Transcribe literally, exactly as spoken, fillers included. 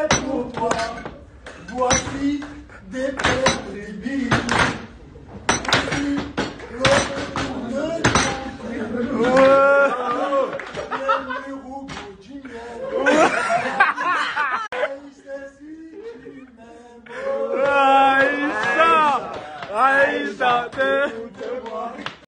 fait pour toi. Voici des fleurs des billes. Voici le retour de ton le rouge du miel. C'est si tu m'aimes. Aïcha, Aïcha,